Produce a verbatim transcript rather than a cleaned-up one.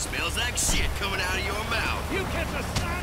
Smells like shit coming out of your mouth. You catch a sign